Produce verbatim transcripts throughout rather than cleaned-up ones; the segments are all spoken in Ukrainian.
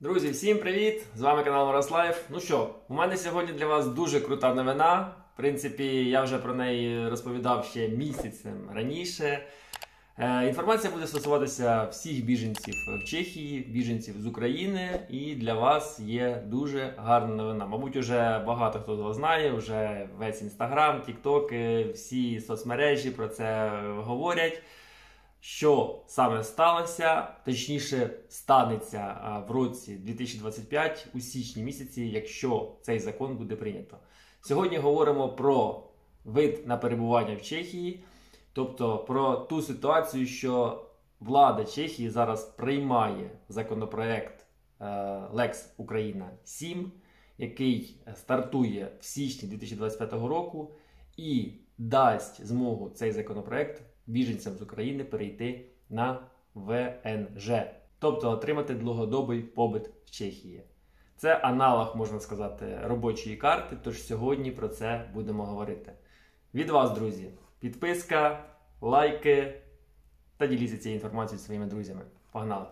Друзі, всім привіт! З вами канал Мороз.Лайф. Ну що, у мене сьогодні для вас дуже крута новина. В принципі, я вже про неї розповідав ще місяцем раніше. Е, інформація буде стосуватися всіх біженців в Чехії, біженців з України. І для вас є дуже гарна новина. Мабуть, вже багато хто з вас знає, вже весь Інстаграм, Тіктоки, всі соцмережі про це говорять. Що саме сталося, точніше станеться в році дві тисячі двадцять п'ятому, у січні місяці, якщо цей закон буде прийнято. Сьогодні говоримо про вид на перебування в Чехії, тобто про ту ситуацію, що влада Чехії зараз приймає законопроект Лекс Україна сім, який стартує в січні дві тисячі двадцять п'ятого року і дасть змогу цей законопроект біженцям з України перейти на ве ен же, тобто отримати довгодобий побит в Чехії. Це аналог, можна сказати, робочої карти, тож сьогодні про це будемо говорити. Від вас, друзі, підписка, лайки та діліться цією інформацією зі своїми друзями. Погнали!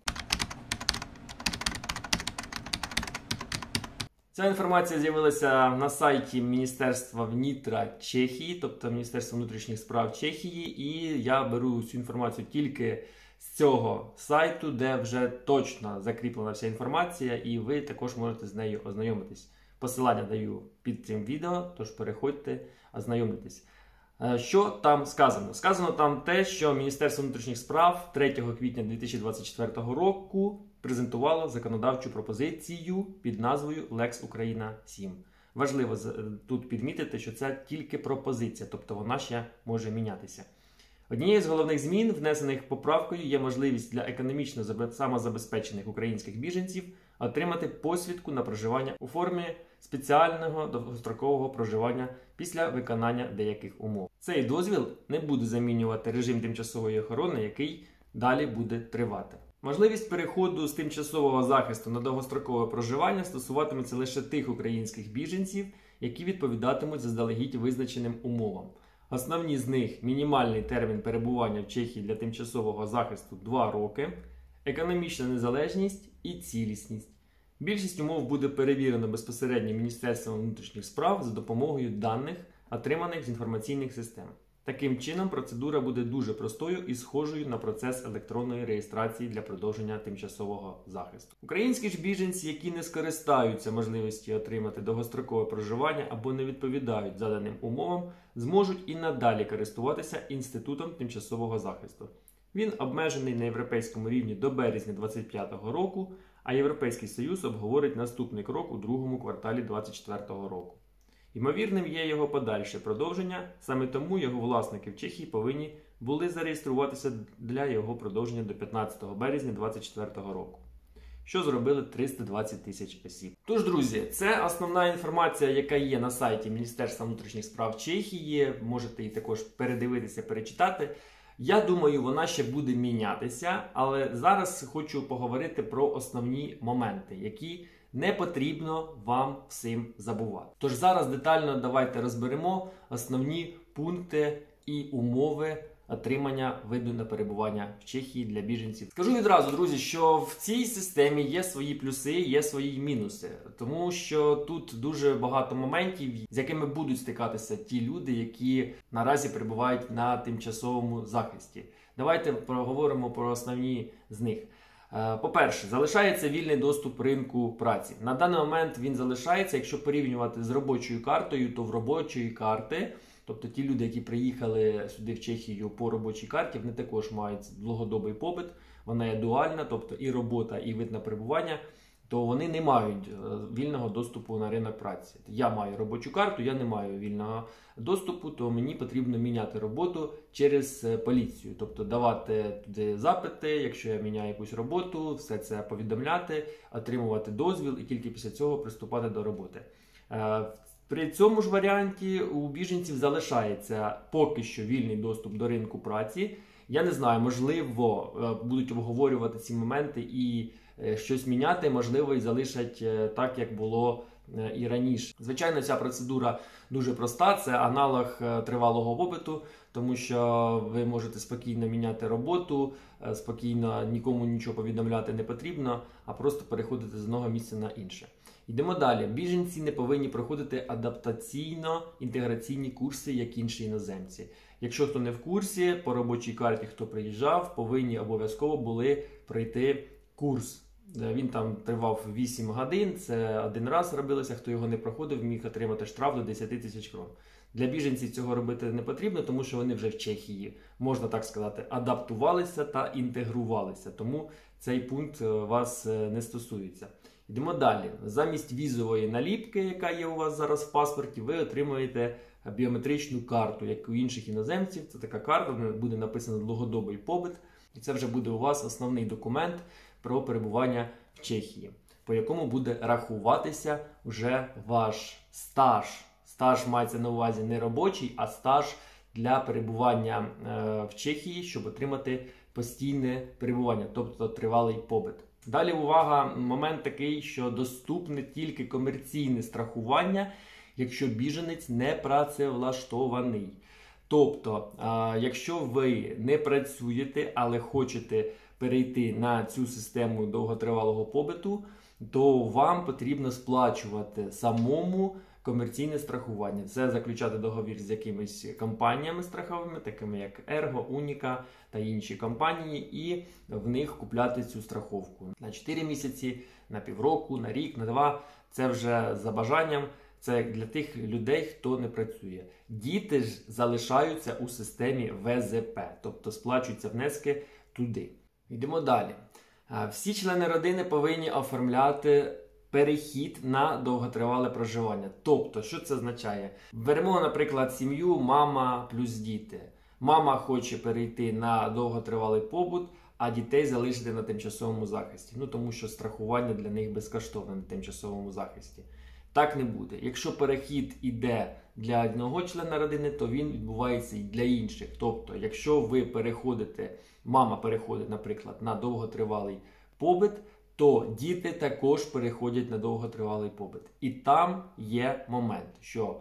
Ця інформація з'явилася на сайті Міністерства внітра Чехії, тобто Міністерства внутрішніх справ Чехії, і я беру цю інформацію тільки з цього сайту, де вже точно закріплена вся інформація, і ви також можете з нею ознайомитись. Посилання даю під цим відео, тож переходьте, ознайомитесь. Що там сказано? Сказано там те, що Міністерство внутрішніх справ третього квітня дві тисячі двадцять четвертого року презентувало законодавчу пропозицію під назвою Лекс Україна сім. Важливо тут підмітити, що це тільки пропозиція, тобто вона ще може мінятися. Однією з головних змін, внесених поправкою, є можливість для економічно самозабезпечених українських біженців отримати посвідку на проживання у формі спеціального довгострокового проживання після виконання деяких умов. Цей дозвіл не буде замінювати режим тимчасової охорони, який далі буде тривати. Можливість переходу з тимчасового захисту на довгострокове проживання стосуватиметься лише тих українських біженців, які відповідатимуть заздалегідь визначеним умовам. Основні з них – мінімальний термін перебування в Чехії для тимчасового захисту два роки, економічна незалежність і цілісність. Більшість умов буде перевірено безпосередньо Міністерством внутрішніх справ за допомогою даних, отриманих з інформаційних систем. Таким чином, процедура буде дуже простою і схожою на процес електронної реєстрації для продовження тимчасового захисту. Українські ж біженці, які не скористаються можливістю отримати довгострокове проживання або не відповідають заданим умовам, зможуть і надалі користуватися інститутом тимчасового захисту. Він обмежений на європейському рівні до березня дві тисячі двадцять п'ятого року, а Європейський Союз обговорить наступний крок у другому кварталі дві тисячі двадцять четвертого року. Ймовірним є його подальше продовження, саме тому його власники в Чехії повинні були зареєструватися для його продовження до п'ятнадцятого березня дві тисячі двадцять четвертого року, що зробили триста двадцять тисяч осіб. Тож, друзі, це основна інформація, яка є на сайті Міністерства внутрішніх справ Чехії, можете її також передивитися, перечитати. Я думаю, вона ще буде мінятися, але зараз хочу поговорити про основні моменти, які не потрібно вам всім забувати. Тож зараз детально давайте розберемо основні пункти і умови отримання виду на перебування в Чехії для біженців. Скажу відразу, друзі, що в цій системі є свої плюси, є свої мінуси. Тому що тут дуже багато моментів, з якими будуть стикатися ті люди, які наразі перебувають на тимчасовому захисті. Давайте проговоримо про основні з них. По-перше, залишається вільний доступ ринку праці. На даний момент він залишається, якщо порівнювати з робочою картою, то в робочої карти, тобто ті люди, які приїхали сюди в Чехію по робочій карті, вони також мають довгодобий побит, вона є дуальна, тобто і робота, і вид на перебування, то вони не мають вільного доступу на ринок праці. Я маю робочу карту, я не маю вільного доступу, то мені потрібно міняти роботу через поліцію. Тобто давати туди запити, якщо я міняю якусь роботу, все це повідомляти, отримувати дозвіл і тільки після цього приступати до роботи. При цьому ж варіанті у біженців залишається поки що вільний доступ до ринку праці. Я не знаю, можливо, будуть обговорювати ці моменти і щось міняти, можливо, і залишать так, як було і раніше. Звичайно, ця процедура дуже проста, це аналог тривалого побиту, тому що ви можете спокійно міняти роботу, спокійно нікому нічого повідомляти не потрібно, а просто переходити з одного місця на інше. Йдемо далі. Біженці не повинні проходити адаптаційно-інтеграційні курси, як інші іноземці. Якщо хто не в курсі, по робочій карті, хто приїжджав, повинні обов'язково були пройти курс. Він там тривав вісім годин, це один раз робилося, хто його не проходив, міг отримати штраф до десять тисяч крон. Для біженців цього робити не потрібно, тому що вони вже в Чехії, можна так сказати, адаптувалися та інтегрувалися, тому цей пункт вас не стосується. Йдемо далі. Замість візової наліпки, яка є у вас зараз в паспорті, ви отримуєте біометричну карту, як у інших іноземців. Це така карта, де буде написано «довгодобий побит», і це вже буде у вас основний документ про перебування в Чехії, по якому буде рахуватися вже ваш стаж. Стаж мається на увазі не робочий, а стаж для перебування в Чехії, щоб отримати постійне перебування, тобто тривалий побит. Далі увага, момент такий, що доступне тільки комерційне страхування, якщо біженець не працевлаштований. Тобто, якщо ви не працюєте, але хочете перейти на цю систему довготривалого побиту, то вам потрібно сплачувати самому комерційне страхування. Це заключати договір з якимись компаніями страховими, такими як Ерго, Уніка та інші компанії, і в них купляти цю страховку. На чотири місяці, на півроку, на рік, на два. Це вже за бажанням. Це для тих людей, хто не працює. Діти ж залишаються у системі ве зет пе, тобто сплачуються внески туди. Йдемо далі. Всі члени родини повинні оформляти перехід на довготривале проживання. Тобто, що це означає? Беремо, наприклад, сім'ю, мама плюс діти. Мама хоче перейти на довготривалий побут, а дітей залишити на тимчасовому захисті. Ну, тому що страхування для них безкоштовне на тимчасовому захисті. Так не буде. Якщо перехід іде для одного члена родини, то він відбувається і для інших. Тобто, якщо ви переходите, мама переходить, наприклад, на довготривалий побит, то діти також переходять на довготривалий побит. І там є момент, що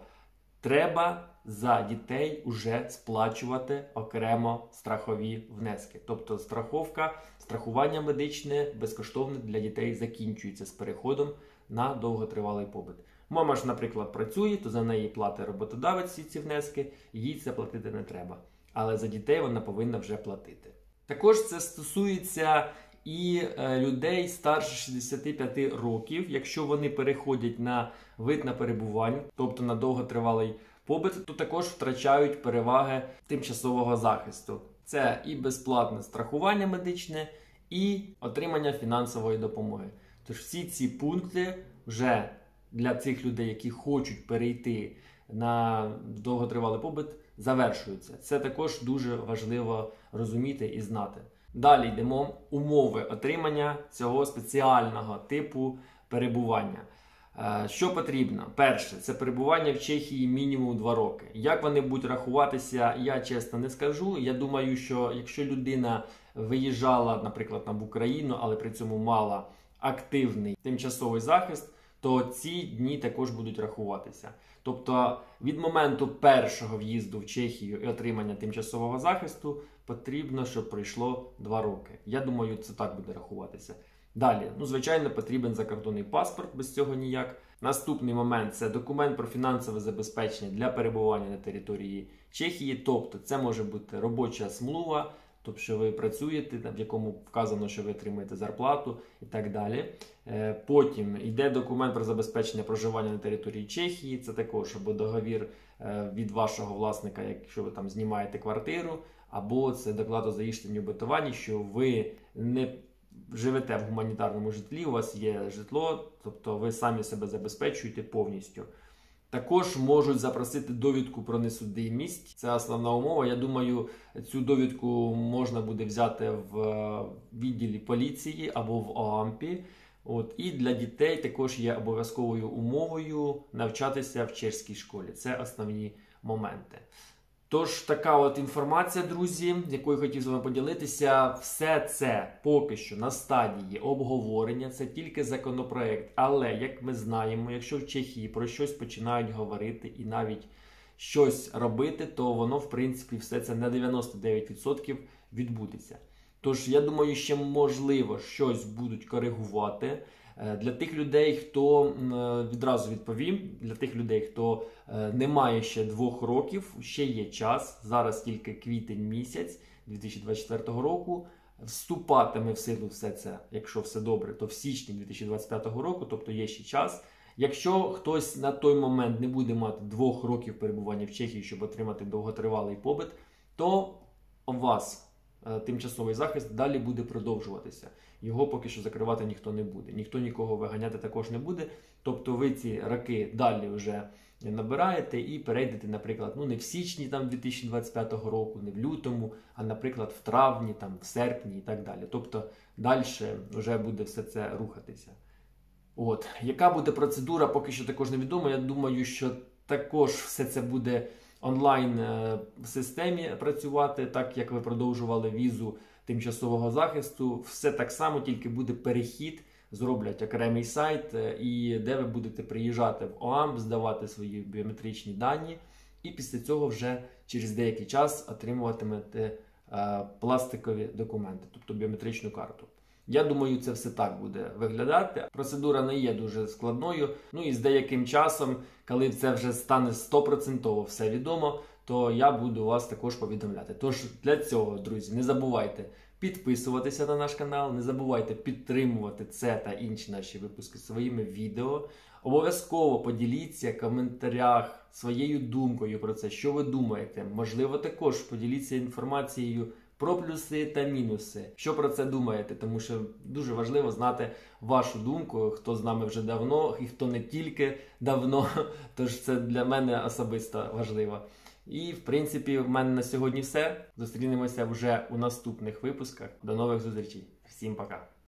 треба за дітей вже сплачувати окремо страхові внески. Тобто страховка, страхування медичне безкоштовне для дітей закінчується з переходом на довготривалий побит. Мама ж, наприклад, працює, то за неї платить роботодавець всі ці внески, їй це платити не треба. Але за дітей вона повинна вже платити. Також це стосується і людей старше шістдесяти п'яти років, якщо вони переходять на вид на перебування, тобто на довготривалий побит, то також втрачають переваги тимчасового захисту. Це і безплатне страхування медичне, і отримання фінансової допомоги. Тож всі ці пункти вже для цих людей, які хочуть перейти на довготривалий побит, завершуються. Це також дуже важливо розуміти і знати. Далі йдемо умови отримання цього спеціального типу перебування. Що потрібно? Перше, це перебування в Чехії мінімум два роки. Як вони будуть рахуватися, я чесно не скажу. Я думаю, що якщо людина виїжджала, наприклад, в Україну, але при цьому мала активний тимчасовий захист, то ці дні також будуть рахуватися. Тобто від моменту першого в'їзду в Чехію і отримання тимчасового захисту потрібно, щоб пройшло два роки. Я думаю, це так буде рахуватися. Далі, ну, звичайно, потрібен закордонний паспорт, без цього ніяк. Наступний момент – це документ про фінансове забезпечення для перебування на території Чехії. Тобто це може бути робоча смлува, тобто що ви працюєте, в якому вказано, що ви отримуєте зарплату і так далі. Потім йде документ про забезпечення проживання на території Чехії. Це також або договір від вашого власника, якщо ви там знімаєте квартиру, або це доклад о заїждженні обетованні, що ви не живете в гуманітарному житлі, у вас є житло, тобто ви самі себе забезпечуєте повністю. Також можуть запросити довідку про несудимість. Це основна умова. Я думаю, цю довідку можна буде взяти в відділі поліції або в ОАМПі. От. І для дітей також є обов'язковою умовою навчатися в чеській школі. Це основні моменти. Тож, така от інформація, друзі, якою хотів з вами поділитися. Все це поки що на стадії обговорення, це тільки законопроект. Але, як ми знаємо, якщо в Чехії про щось починають говорити і навіть щось робити, то воно, в принципі, все це на дев'яносто дев'ять відсотків відбудеться. Тож, я думаю, ще можливо щось будуть коригувати. Для тих людей, хто, відразу відповім, для тих людей, хто не має ще двох років, ще є час, зараз тільки квітень місяць дві тисячі двадцять четвертого року, вступатиме в силу все це, якщо все добре, то в січні дві тисячі двадцять п'ятого року, тобто є ще час. Якщо хтось на той момент не буде мати двох років перебування в Чехії, щоб отримати довготривалий побит, то у вас тимчасовий захист далі буде продовжуватися. Його поки що закривати ніхто не буде. Ніхто нікого виганяти також не буде. Тобто ви ці роки далі вже набираєте і перейдете, наприклад, ну не в січні там, дві тисячі двадцять п'ятого року, не в лютому, а, наприклад, в травні, там, в серпні і так далі. Тобто далі вже буде все це рухатися. От. Яка буде процедура, поки що також невідомо. Я думаю, що також все це буде онлайн в системі працювати, так як ви продовжували візу тимчасового захисту. Все так само, тільки буде перехід, зроблять окремий сайт, і де ви будете приїжджати в ОАМ, здавати свої біометричні дані, і після цього вже через деякий час отримуватимете е, пластикові документи, тобто біометричну карту. Я думаю, це все так буде виглядати. Процедура не є дуже складною. Ну і з деяким часом, коли це вже стане сто відсотків все відомо, то я буду вас також повідомляти. Тож для цього, друзі, не забувайте підписуватися на наш канал, не забувайте підтримувати це та інші наші випуски своїми відео. Обов'язково поділіться в коментарях своєю думкою про це, що ви думаєте. Можливо, також поділіться інформацією про плюси та мінуси. Що про це думаєте? Тому що дуже важливо знати вашу думку, хто з нами вже давно і хто не тільки давно. Тож це для мене особисто важливо. І, в принципі, в мене на сьогодні все. Зустрінемося вже у наступних випусках. До нових зустрічей. Всім пока!